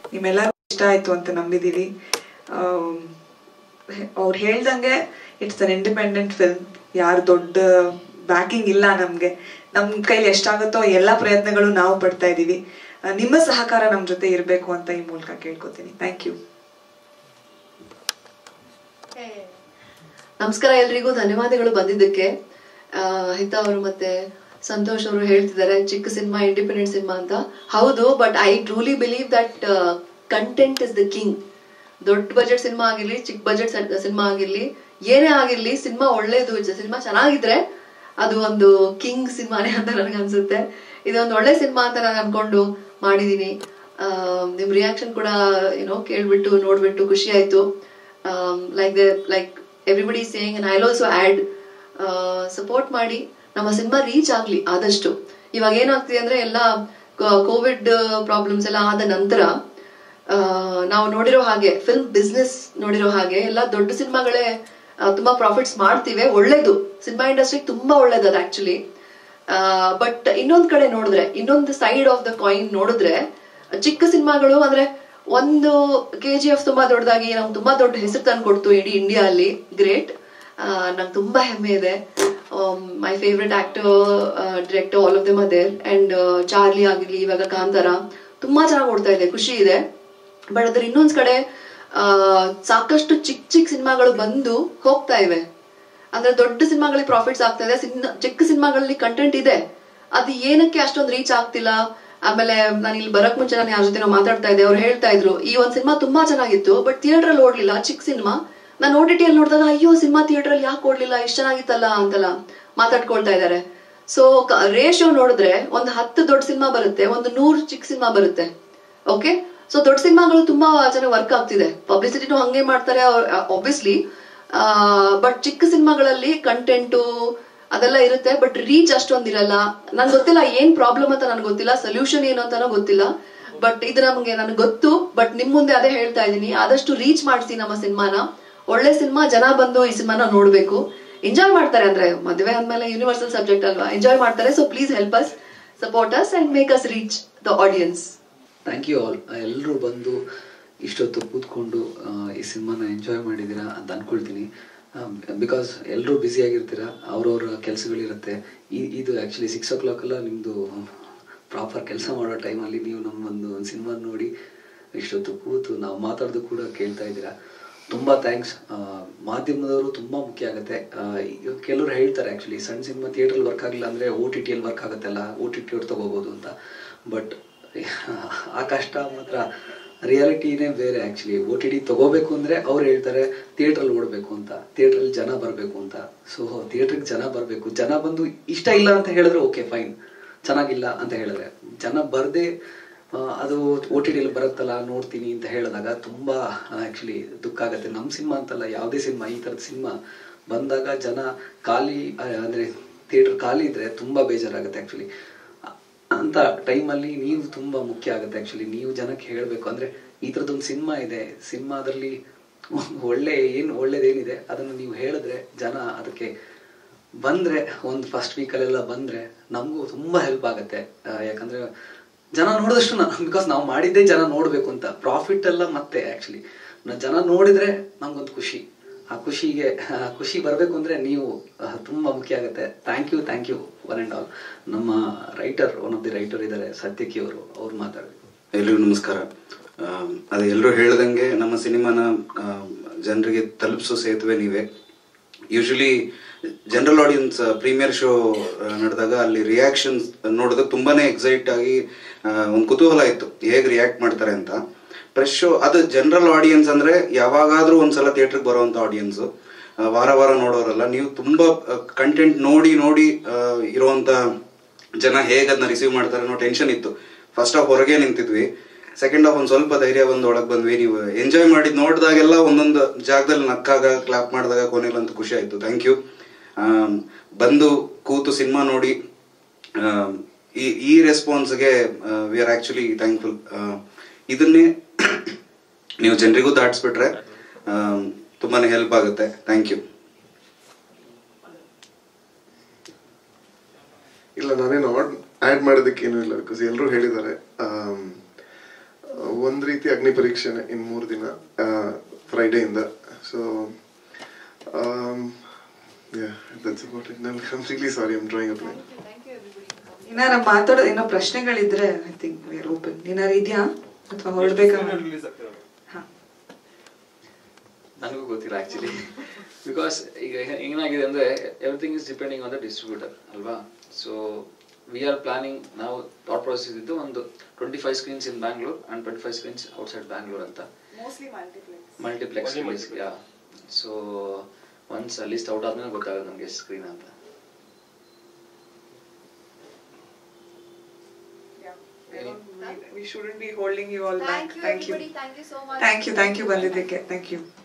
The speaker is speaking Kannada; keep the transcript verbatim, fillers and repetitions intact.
ನಿಮ್ಮೆಲ್ಲರಿಗೂ ಇಷ್ಟ ಆಯಿತು ಅಂತ ನಂಬಿದ್ದೀವಿ. ಅವ್ರು ಹೇಳ್ದಂಗೆ ಇಟ್ಸ್ ಅನ್ ಇಂಡಿಪೆಂಡೆಂಟ್ ಫಿಲ್ಮ್. ಯಾರು ದೊಡ್ಡ ಬ್ಯಾಕಿಂಗ್ ಇಲ್ಲ ನಮಗೆ. ನಮ್ಮ ಕೈಲಿ ಎಷ್ಟಾಗುತ್ತೋ ಎಲ್ಲ ಪ್ರಯತ್ನಗಳು ನಾವು ಪಡ್ತಾ ಇದ್ದೀವಿ. ನಿಮ್ಮ ಸಹಕಾರ ನಮ್ಮ ಜೊತೆ ಇರಬೇಕು ಅಂತ ಈ ಮೂಲಕ ಕೇಳ್ಕೊತೀನಿ. Thank you. ನಮಸ್ಕಾರ ಎಲ್ರಿಗೂ, ಧನ್ಯವಾದಗಳು ಬಂದಿದ್ದಕ್ಕೆ. ಹಿತಾ ಅವರು ಮತ್ತೆ ಸಂತೋಷ್ ಅವರು ಹೇಳ್ತಿದ್ದಾರೆ ಚಿಕ್ಕ ಸಿನಿಮಾ, ಇಂಡಿಪೆಂಡೆಂಟ್ ಸಿನಿಮಾ ಅಂತ. ಹೌದು, but I truly believe that content is the king. ದೊಡ್ಡ ಬಜೆಟ್ ಸಿನಿಮಾ ಆಗಿರ್ಲಿ, ಚಿಕ್ಕ ಬಜೆಟ್ ಸಿನಿಮಾ ಆಗಿರ್ಲಿ, ಏನೇ ಆಗಿರ್ಲಿ, ಸಿನಿಮಾ ಒಳ್ಳೇದು, ಸಿನಿಮಾ ಚೆನ್ನಾಗಿದ್ರೆ ಅದು ಒಂದು ಕಿಂಗ್ ಸಿನಿಮಾನೇ ಅಂತ ನನಗೆ ಅನ್ಸುತ್ತೆ. ಇದೊಂದು ಒಳ್ಳೆ ಸಿನಿಮಾ ಅಂತ ನಾನು ಅನ್ಕೊಂಡು ಮಾಡಿದೀನಿ. ನಿಮ್ ರಿಯಾಕ್ಷನ್ ಕೂಡ ಏನೋ ಕೇಳ್ಬಿಟ್ಟು ನೋಡ್ಬಿಟ್ಟು ಖುಷಿ ಆಯ್ತು. Like the like everybody saying, and I will also add, support ಮಾಡಿ ನಮ್ಮ ಸಿನಿಮಾ ರೀಚ್ ಆಗ್ಲಿ ಆದಷ್ಟು. ಇವಾಗ ಏನಾಗ್ತಿದೆ ಅಂದ್ರೆ ಎಲ್ಲ ಕೋವಿಡ್ ಪ್ರಾಬ್ಲಮ್ಸ್ ಎಲ್ಲ ಆದ ನಂತರ ನಾವು ನೋಡಿರೋ ಹಾಗೆ, ಫಿಲ್ಮ್ ಬಿಸ್ನೆಸ್ ನೋಡಿರೋ ಹಾಗೆ ಎಲ್ಲ ದೊಡ್ಡ ಸಿನಿಮಾಗಳೇ ತುಂಬಾ ಪ್ರಾಫಿಟ್ಸ್ ಮಾಡ್ತಿವೆ. ಒಳ್ಳೇದು, ಸಿನಿಮಾ ಇಂಡಸ್ಟ್ರಿಗೆ ತುಂಬಾ ಒಳ್ಳೇದು ಅದು ಆಕ್ಚುಲಿ. ಬಟ್ ಇನ್ನೊಂದ್ ಕಡೆ ನೋಡಿದ್ರೆ, ಇನ್ನೊಂದು ಸೈಡ್ ಆಫ್ ದ ಕಾಯಿನ್ ನೋಡಿದ್ರೆ, ಚಿಕ್ಕ ಸಿನಿಮಾಗಳು ಅಂದ್ರೆ ಒಂದು ಕೆ ಜಿ ಎಫ್ ತುಂಬಾ ದೊಡ್ಡದಾಗಿ ನಮ್ಗೆ ತುಂಬಾ ದೊಡ್ಡ ಹೆಸರು ತಂದು ಕೊಡ್ತು ಇಡೀ ಇಂಡಿಯಾ ಅಲ್ಲಿ. ಗ್ರೇಟ್, ನಂಗೆ ತುಂಬಾ ಹೆಮ್ಮೆ ಇದೆ. My favourite actor, director, all of them are there. And Charlie ಆಗಿರ್ಲಿ, ಇವಾಗ ಕಾಂತಾರ ತುಂಬಾ ಚೆನ್ನಾಗಿ ಓಡ್ತಾ ಇದೆ, ಖುಷಿ ಇದೆ. ಬಟ್ ಅದ್ರ ಇನ್ನೊಂದ್ ಕಡೆ ಸಾಕಷ್ಟು ಚಿಕ್ಕ ಚಿಕ್ಕ ಸಿನಿಮಾಗಳು ಬಂದು ಹೋಗ್ತಾ ಇವೆ. ಅಂದ್ರೆ ದೊಡ್ಡ ಸಿನಿಮಾಗಳಿಗೆ ಪ್ರಾಫಿಟ್ಸ್ ಆಗ್ತಾ ಇದೆ, ಚಿಕ್ಕ ಸಿನಿಮಾಗಳಲ್ಲಿ ಕಂಟೆಂಟ್ ಇದೆ, ಅದು ಏನಕ್ಕೆ ಅಷ್ಟೊಂದು ರೀಚ್ ಆಗ್ತಿಲ್ಲ. ಆಮೇಲೆ ನಾನು ಇಲ್ಲಿ ಬರಕ್ ಮುಂಚೆ ನಾನು ಯಾರ ಜೊತೆ ಮಾತಾಡ್ತಾ ಇದ್ದೆ, ಅವ್ರು ಹೇಳ್ತಾ ಇದ್ರು ಈ ಒಂದ್ ಸಿನಿಮಾ ತುಂಬಾ ಚೆನ್ನಾಗಿತ್ತು ಬಟ್ ಥಿಯೇಟರ್ ಅಲ್ಲಿ ಓಡ್ಲಿಲ್ಲ, ಚಿಕ್ಕ ಸಿನಿಮಾ. ನಾನು ಓ ಟಿ ಟಿ ಅಲ್ಲಿ ನೋಡಿದಾಗ ಅಯ್ಯೋ ಸಿನಿಮಾ ಥಿಯೇಟರ್ ಅಲ್ಲಿ ಯಾಕೆ ಓಡ್ಲಿಲ್ಲ, ಇಷ್ಟ ಚೆನ್ನಾಗಿತ್ತಲ್ಲ ಅಂತೆಲ್ಲ ಮಾತಾಡ್ಕೊಳ್ತಾ ಇದಾರೆ. ಸೊ ರೇಷಿಯೋ ನೋಡಿದ್ರೆ ಒಂದು ಹತ್ತು ದೊಡ್ಡ ಸಿನಿಮಾ ಬರುತ್ತೆ, ಒಂದು ನೂರು ಚಿಕ್ಕ ಸಿನಿಮಾ ಬರುತ್ತೆ. ಓಕೆ, ಸೊ ದೊಡ್ಡ ಸಿನಿಮಾಗಳು ತುಂಬಾ ಚೆನ್ನಾಗಿ ವರ್ಕ್ ಆಗ್ತಿದೆ, ಪಬ್ಲಿಸಿಟಿನೂ ಹಂಗೆ ಮಾಡ್ತಾರೆ ಆಬ್ವಿಯಸ್ಲಿ. ಬಟ್ ಚಿಕ್ಕ ಸಿನಿಮಾಗಳಲ್ಲಿ ಕಂಟೆಂಟು ಅದೆಲ್ಲ ಇರುತ್ತೆ, ಬಟ್ ರೀಚ್ ಅಷ್ಟೊಂದಿರಲ್ಲ. ನನ್ಗೆ ಗೊತ್ತಿಲ್ಲ ಏನ್ ಪ್ರಾಬ್ಲಮ್ ಅಂತ, ನನ್ಗೆ ಗೊತ್ತಿಲ್ಲ ಸೊಲ್ಯೂಷನ್ ಏನು ಅಂತಾನೋ ಗೊತ್ತಿಲ್ಲ. ಬಟ್ ಇದು ನಮ್ಗೆ ನನ್ಗೆ ಗೊತ್ತು. ಬಟ್ ನಿಮ್ ಮುಂದೆ ಅದೇ ಹೇಳ್ತಾ ಇದೀನಿ, ಆದಷ್ಟು ರೀಚ್ ಮಾಡಿಸಿ ನಮ್ಮ ಸಿನಿಮಾನ. ಒಳ್ಳೆ ಸಿನಿಮಾ, ಜನ ಬಂದು ಈ ಸಿನಿಮಾನ ನೋಡ್ಬೇಕು, ಎಂಜಾಯ್ ಮಾಡ್ತಾರೆ. ಅಂದ್ರೆ ಮದುವೆ ಅಂದ್ಮೇಲೆ ಯೂನಿವರ್ಸಲ್ ಸಬ್ಜೆಕ್ಟ್ ಅಲ್ವಾ, ಎಂಜಾಯ್ ಮಾಡ್ತಾರೆ. So please help us, support us and make us reach the audience. Thank you all. ಎಲ್ಲರೂ ಬಂದು ಇಷ್ಟೊತ್ತು ಕೂತ್ಕೊಂಡು ಈ ಸಿನಿಮಾನ ಎಂಜಾಯ್ ಮಾಡಿದ್ದೀರಾ ಅಂತ ಅನ್ಕೊಳ್ತೀನಿ. ಬಿಕಾಸ್ ಎಲ್ಲರೂ ಬ್ಯುಸಿ ಆಗಿರ್ತೀರ, ಅವ್ರವ್ರ ಕೆಲಸಗಳಿರುತ್ತೆ. ಈ ಇದು ಆ್ಯಕ್ಚುಲಿ ಸಿಕ್ಸ್ ಓ ಕ್ಲಾಕ್ ಎಲ್ಲ ನಿಮ್ಮದು ಪ್ರಾಪರ್ ಕೆಲಸ ಮಾಡೋ ಟೈಮಲ್ಲಿ ನೀವು ನಮ್ಮೊಂದು ಒಂದು ಸಿನಿಮಾ ನೋಡಿ ಇಷ್ಟೊತ್ತು ಕೂತು ನಾವು ಮಾತಾಡೋದು ಕೂಡ ಕೇಳ್ತಾ ಇದ್ದೀರಾ. ತುಂಬ ಥ್ಯಾಂಕ್ಸ್. ಮಾಧ್ಯಮದವರು ತುಂಬ ಮುಖ್ಯ ಆಗುತ್ತೆ. ಕೆಲವರು ಹೇಳ್ತಾರೆ ಆ್ಯಕ್ಚುಲಿ ಸಣ್ಣ ಸಿನಿಮಾ ಥಿಯೇಟ್ರಲ್ಲಿ ವರ್ಕ್ ಆಗಿಲ್ಲ ಅಂದರೆ ಓ ಟಿ ಟಿಯಲ್ಲಿ ವರ್ಕ್ ಆಗುತ್ತಲ್ಲ, ಓ ಟಿ ಟಿ ಅವ್ರು ತೊಗೋಬೋದು ಅಂತ. ಬಟ್ ಆ ಕಷ್ಟ ಮಾತ್ರ ರಿಯಾಲಿಟಿನೇ ಬೇರೆ ಆ್ಯಕ್ಚುಲಿ. ಓ ಟಿ ಟಿ ತೊಗೋಬೇಕು ಅಂದರೆ ಅವ್ರು ಹೇಳ್ತಾರೆ ಥಿಯೇಟ್ರಲ್ಲಿ ಓಡಬೇಕು ಅಂತ, ಥಿಯೇಟ್ರಲ್ಲಿ ಜನ ಬರಬೇಕು ಅಂತ. ಸೊ ಥಿಯೇಟ್ರಿಗೆ ಜನ ಬರಬೇಕು, ಜನ ಬಂದು ಇಷ್ಟ ಇಲ್ಲ ಅಂತ ಹೇಳಿದ್ರೆ ಓಕೆ ಫೈನ್, ಚೆನ್ನಾಗಿಲ್ಲ ಅಂತ ಹೇಳಿದ್ರೆ. ಜನ ಬರದೆ ಅದು ಓ ಟಿ ಟಿಯಲ್ಲಿ ಬರುತ್ತಲ್ಲ ನೋಡ್ತೀನಿ ಅಂತ ಹೇಳಿದಾಗ ತುಂಬ ಆ್ಯಕ್ಚುಲಿ ದುಃಖ ಆಗುತ್ತೆ. ನಮ್ಮ ಸಿನಿಮಾ ಅಂತಲ್ಲ, ಯಾವುದೇ ಸಿನಿಮಾ ಈ ಥರದ ಸಿನಿಮಾ ಬಂದಾಗ ಜನ ಖಾಲಿ ಅಂದರೆ ಥಿಯೇಟ್ರ್ ಖಾಲಿ ಇದ್ದರೆ ತುಂಬ ಬೇಜಾರಾಗುತ್ತೆ ಆ್ಯಕ್ಚುಲಿ. ಅಂತ ಟೈಮಲ್ಲಿ ನೀವು ತುಂಬ ಮುಖ್ಯ ಆಗುತ್ತೆ ಆ್ಯಕ್ಚುಲಿ. ನೀವು ಜನಕ್ಕೆ ಹೇಳಬೇಕು ಅಂದರೆ ಈ ಥರದ್ದೊಂದು ಸಿನಿಮಾ ಇದೆ, ಸಿನಿಮಾದಲ್ಲಿ ಒಳ್ಳೆ ಏನು ಒಳ್ಳೇದೇನಿದೆ ಅದನ್ನು ನೀವು ಹೇಳಿದ್ರೆ ಜನ ಅದಕ್ಕೆ ಬಂದರೆ, ಒಂದು ಫಸ್ಟ್ ವೀಕಲ್ಲೆಲ್ಲ ಬಂದರೆ ನಮಗೂ ತುಂಬ ಹೆಲ್ಪ್ ಆಗುತ್ತೆ. ಯಾಕಂದರೆ ಜನ ನೋಡಿದಷ್ಟು ನಾ ಬಿಕಾಸ್ ನಾವು ಮಾಡಿದ್ದೇ ಜನ ನೋಡಬೇಕು ಅಂತ. ಪ್ರಾಫಿಟ್ ಎಲ್ಲ ಮತ್ತೆ ಆ್ಯಕ್ಚುಲಿ ಜನ ನೋಡಿದರೆ ನಮಗೊಂದು ಖುಷಿ. ಆ ಖುಷಿಗೆ ಖುಷಿ ಬರಬೇಕು ಅಂದರೆ ನೀವು ತುಂಬ ಮುಖ್ಯ ಆಗುತ್ತೆ. Thank you, thank you one and all. ನಮ್ಮ writer, one of the writer ಇದ್ದಾರೆ ಸತ್ಯಕಿ ಅವರು, ಅವ್ರು ಮಾತಾಡಬೇಕು. ಎಲ್ರಿಗೂ ನಮಸ್ಕಾರ. ಅದು ಎಲ್ಲರೂ ಹೇಳ್ದಂಗೆ ನಮ್ಮ ಸಿನಿಮಾನ ಜನರಿಗೆ ತಲುಪಿಸೋ ಸೇತುವೆ ನೀವೇ. Usually general audience premiere show ನಡೆದಾಗ ಅಲ್ಲಿ ರಿಯಾಕ್ಷನ್ಸ್ ನೋಡಿದಾಗ ತುಂಬಾನೇ ಎಕ್ಸೈಟ್ ಆಗಿ ಒಂದು ಕುತೂಹಲ ಇತ್ತು ಹೇಗೆ ರಿಯಾಕ್ಟ್ ಮಾಡ್ತಾರೆ ಅಂತ. ಪ್ರೆಸ್ ಶೋ ಅದು ಜನರಲ್ ಆಡಿಯನ್ಸ್ ಅಂದ್ರೆ ಯಾವಾಗಾದ್ರೂ ಒಂದ್ಸಲ ಥಿಯೇಟರ್ಗೆ ಬರುವಂತ ಆಡಿಯನ್ಸ್, ವಾರ ವಾರ ನೋಡೋರಲ್ಲ. ನೀವು ತುಂಬಾ ಕಂಟೆಂಟ್ ನೋಡಿ ನೋಡಿ ಇರುವಂತ ಜನ ಹೇಗೆ ಅದನ್ನ ರಿಸೀವ್ ಮಾಡ್ತಾರೆ ಅನ್ನೋ ಟೆನ್ಷನ್ ಇತ್ತು. ಫಸ್ಟ್ ಹಾಫ್ ಹೊರಗೆ ನಿಂತಿದ್ವಿ, ಸೆಕೆಂಡ್ ಹಾಫ್ ಒಂದು ಸ್ವಲ್ಪ ಧೈರ್ಯ ಬಂದು ಒಳಗೆ ಬಂದ್ವಿ. ನೀವು ಎಂಜಾಯ್ ಮಾಡಿದ್ ನೋಡಿದಾಗೆಲ್ಲ ಒಂದೊಂದು ಜಾಗದಲ್ಲಿ ನಕ್ಕಾಗ ಕ್ಲಾಪ್ ಮಾಡಿದಾಗ ಕೊನೆಯಲ್ಲಂತೂ ಖುಷಿ ಆಯ್ತು. Thank you. ಬಂದು ಕೂತು ಸಿನಿಮಾ ನೋಡಿ ಈ ಈ ರೆಸ್ಪಾನ್ಸ್ಗೆ ವಿ ಆರ್ ಆಕ್ಚುಲಿ ಥ್ಯಾಂಕ್ಫುಲ್. ಇದನ್ನೇ ನೀವು ಜನರಿಗೂ ದಾಟಿಸ್ಬಿಟ್ರೆ ತುಂಬಾನೇ ಹೆಲ್ಪ್ ಆಗುತ್ತೆ. Thank you. ಇಲ್ಲ, ನಾನೇನು ಆಡ್ ಮಾಡೋದಕ್ಕೆ ಏನೂ ಇಲ್ಲ, ಬಿಕಾಸ್ ಎಲ್ಲರೂ ಹೇಳಿದ್ದಾರೆ. ಒಂದ್ ರೀತಿ ರೀತಿ ಅಗ್ನಿ ಪರೀಕ್ಷೆನೆ ಇನ್ ಮೂರು ದಿನ ಫ್ರೈಡೇ ಇಂದ. So yeah, that's about it. I'm, I'm really sorry, I'm drawing a blank. ಇನ್ನಾರ ಮಾತಾಡೋ ಏನೋ ಪ್ರಶ್ನೆಗಳಿದ್ರೆ I think we are open. ಏನಾರು ಇದೆಯಾ ಅಥವಾ ಹೊರಡ್ಬೇಕಾ? ನನಗೂ ಗೊತ್ತಿಲ್ಲ ಆಕ್ಚುಲಿ, ಬಿಕಾಸ್ ಈಗ ಏನಾಗಿದೆ ಅಂದ್ರೆ everything is depending on the distributor ಅಲ್ವಾ. ಸೊ ವಿ ಆರ್ ಪ್ಲಾನಿಂಗ್, ನಾವು ಥಾಟ್ ಪ್ರೊಸೆಸ್ ಇದ್ದು ಒಂದು twenty five screens in Bangalore and twenty five screens outside Bangalore ಅಂತ, multiplex release. Yeah, so once list out ಆದ್ಮೇಲೆ ಗೊತ್ತಾಗುತ್ತೆ ನಮಗೆ ಸ್ಕ್ರೀನ್ ಅಂತ. We shouldn't be holding you all back. Thank you, Thank you. everybody. Thank you so much. Thank you, thank you ಬಂದಿದ್ದಕ್ಕೆ. Thank you.